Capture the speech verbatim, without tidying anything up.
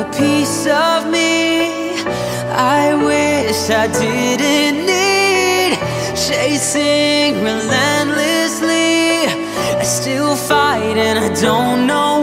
a piece of me I wish I didn't need. Chasing relentlessly, I still fight and I don't know